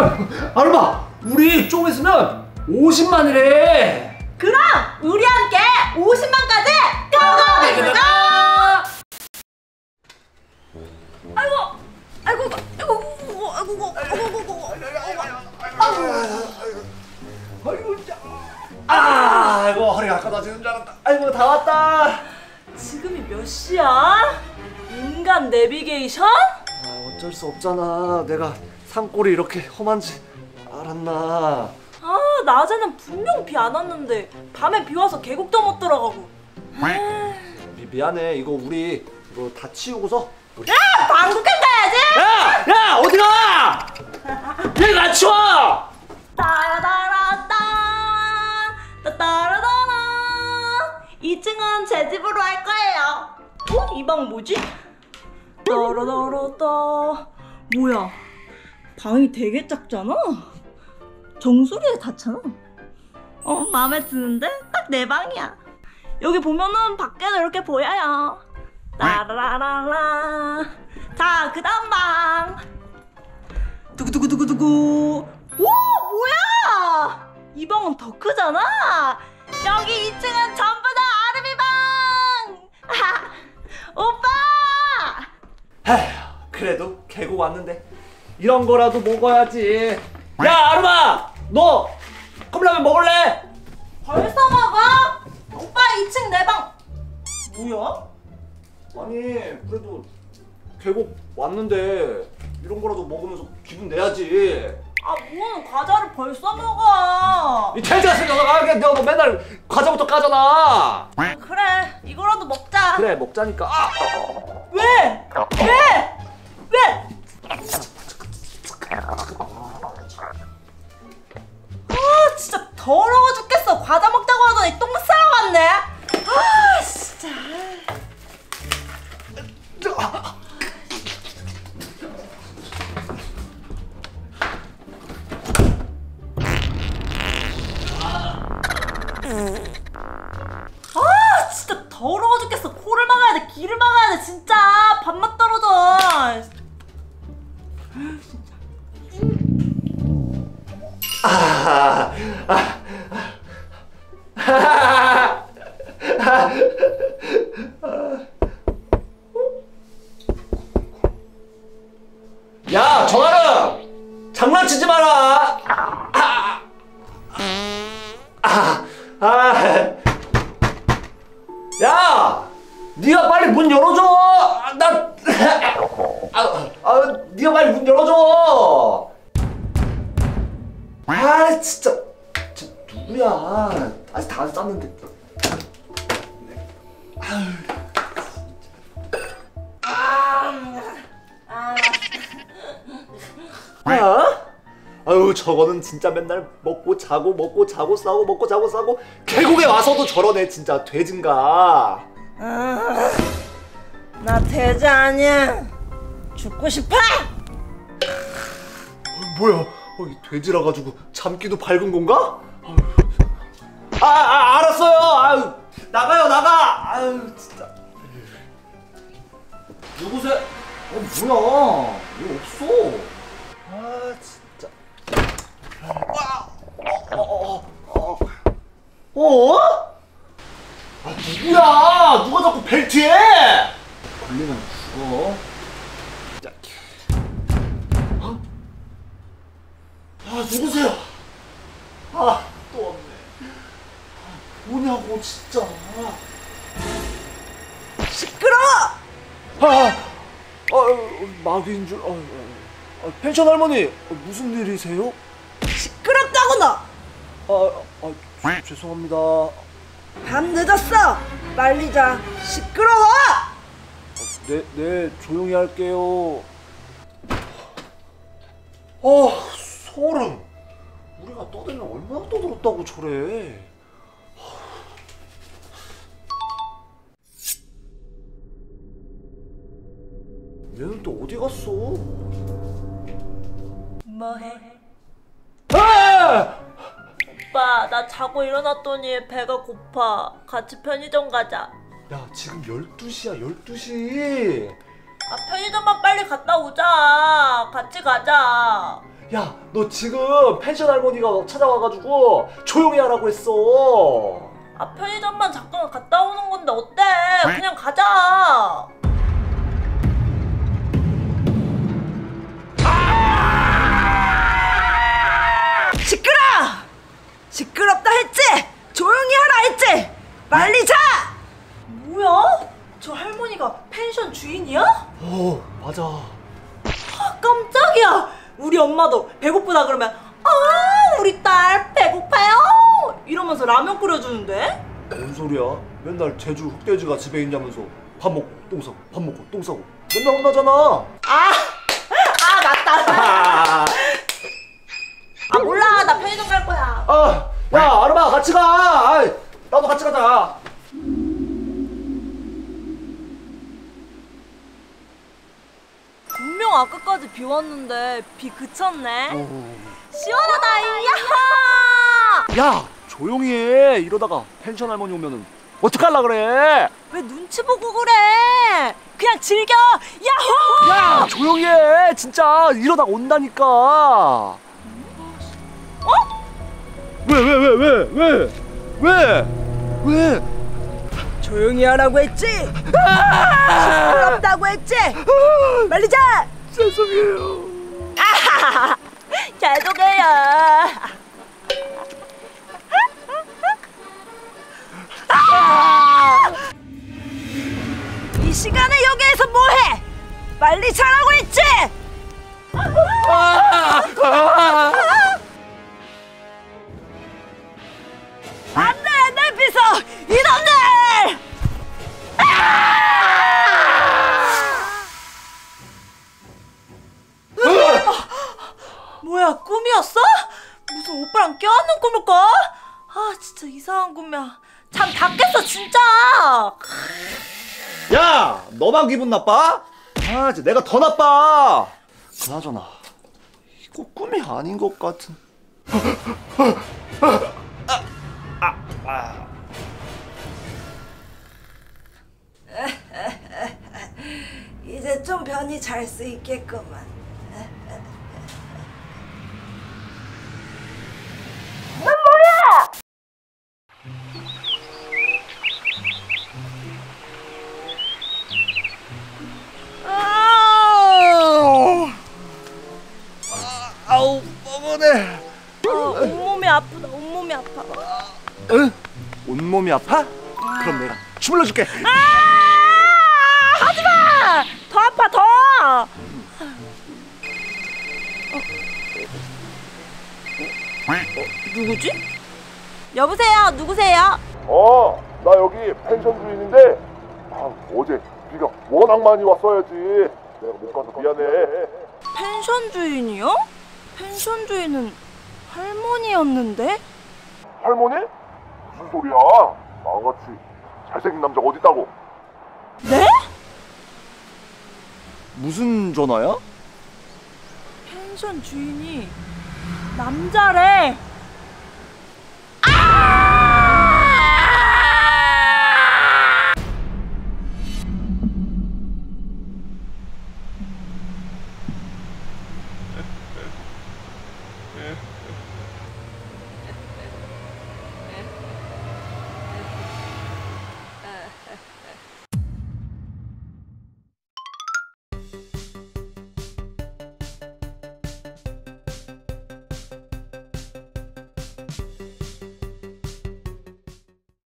아르마, 우리 좀 있으면 50만이래. 그럼 우리 함께 50만까지 가보겠습니다. 아이고 허리가 끊어지는 줄 알았다. 아이고 다 왔다. 지금이 몇 시야? 인간 내비게이션? 어쩔 수 없잖아. 내가 산골이 이렇게 험한지 알았나. 낮에는 분명 비 안 왔는데 밤에 비 와서 계곡도 못 들어가고. 미안해. 이거 우리 이거 다 치우고서 우리... 방구캔 가야지. 야 어디가? 얘 나 치워. 따라라따 따라라라. 2층은 제 집으로 할 거예요. 이 방 뭐지? 따라라라따. 뭐야? 방이 되게 작잖아. 정수리에 닿잖아. 마음에 드는데? 딱 내 방이야. 여기 보면은 밖에도 이렇게 보여요. 따라라라. 자, 그 다음 방. 두구두구두구두구. 오, 뭐야? 이 방은 더 크잖아. 여기 2층은 전부 다 아름이 방. 오빠. 에휴, 그래도 계곡 왔는데 이런 거라도 먹어야지. 야 아름아, 너 컵라면 먹을래? 벌써 먹어? 오빠 2층 내 방. 뭐야? 아니 그래도 계곡 왔는데 이런 거라도 먹으면서 기분 내야지. 뭔 과자를 벌써 먹어? 이 돼지 같은 녀석아, 너 맨날 과자부터 까잖아. 그래, 이거라도 먹자. 그래 먹자니까. 왜? 왜? 진짜 더러워 죽겠어. 과자 먹자고 하더니 똥 싸러 갔네. 진짜. 진짜 더러워 죽겠어. 코를 막아야 돼, 귀를 막아야 돼. 진짜 밥맛 떨어져. 야 정아름, 장난치지 마라. 야, 네가 빨리 문 열어줘. 네가 빨리 문 열어줘. 진짜 누구야? 아직 다 안 쌌는데. 아유 저거는 진짜 맨날 먹고 자고 싸고 먹고 자고 싸고 계곡에 와서도 저러네. 진짜 돼진가. 나 돼지 아니야. 죽고 싶어? 뭐야? 이 돼지라 가지고 잠기도 밝은 건가? 알았어요. 나가요 나가. 진짜. 누구세요? 뭐야? 왜 없어? 진짜. 누구야? 누가 자꾸 벨트해? 걸리면 죽어. 누구세요? 또 없네. 뭐냐고 진짜. 시끄러워! 마귀인 줄. 펜션 할머니, 무슨 일이세요? 시끄럽다고 너! 죄송합니다. 밤 늦었어! 빨리 자. 시끄러워! 네, 조용히 할게요. 소름. 우리가 떠들면 얼마나 떠들었다고 저래. 얘는 또 어디 갔어? 뭐해? 아! 오빠, 나 자고 일어났더니 배가 고파. 같이 편의점 가자. 야, 지금 12시야, 12시. 편의점만 빨리 갔다 오자. 같이 가자. 야, 너 지금 펜션 할머니가 찾아와가지고 조용히 하라고 했어. 아, 편의점만 잠깐 갔다 오는 건데 어때? 그냥 가자. 시끄러! 시끄럽다 했지? 조용히 하라 했지? 빨리 자! 뭐야? 저 할머니가 펜션 주인이야? 맞아. 아, 깜짝이야. 우리 엄마도 배고프다 그러면 우리 딸 배고파요 이러면서 라면 끓여주는데. 뭔 소리야? 맨날 제주 흑돼지가 집에 있냐면서 밥 먹고 똥 싸고 밥 먹고 똥 싸고 맨날 혼나잖아. 맞다. 몰라, 나 편의점 갈 거야. 야, 아름아 같이 가. 아이, 나도 같이 가자. 분명 아까까지 비 왔는데 비 그쳤네. 시원하다. 야하! 야, 조용히 해. 이러다가 펜션 할머니 오면은 어떡할라 그래? 왜 눈치 보고 그래? 그냥 즐겨. 야호! 야, 조용히 해. 진짜 이러다가 온다니까. 왜? 조용히 하라고 했지? 시끄럽다고 했지? 빨리 자! 죄송해요. 죄송해요. 이 시간에 여기에서 뭐해? 빨리 자라고 했지? 안돼, 내 비서 이놈들! 뭐야, 꿈이었어? 무슨 오빠랑 껴안는 꿈일까? 진짜 이상한 꿈이야. 잠 다 깼어 진짜. 야, 너만 기분 나빠? 이제 내가 더 나빠. 그나저나 이거 꿈이 아닌 것 같은. 이제 좀 편히 잘 수 있겠구만. 아우, 뻐근해. 온몸이 아프다. 온몸이 아파. 응? 온몸이 아파? 그럼 내가 주물러 줄게. 하지마! 더 아파 더. 누구지? 여보세요, 누구세요? 나 여기 펜션 주인인데 어제 비가 워낙 많이 왔어야지 내가 못 가서 미안해. 펜션 주인이요? 펜션 주인은 할머니였는데? 할머니? 무슨 소리야? 나같이 잘생긴 남자 어딨다고? 네? 무슨 전화야? 펜션 주인이 남자래.